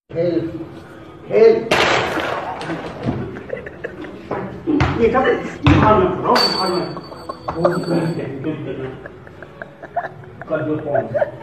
Help! Help! ये सब हाल में करो, हाल में। वो कर दो फोन।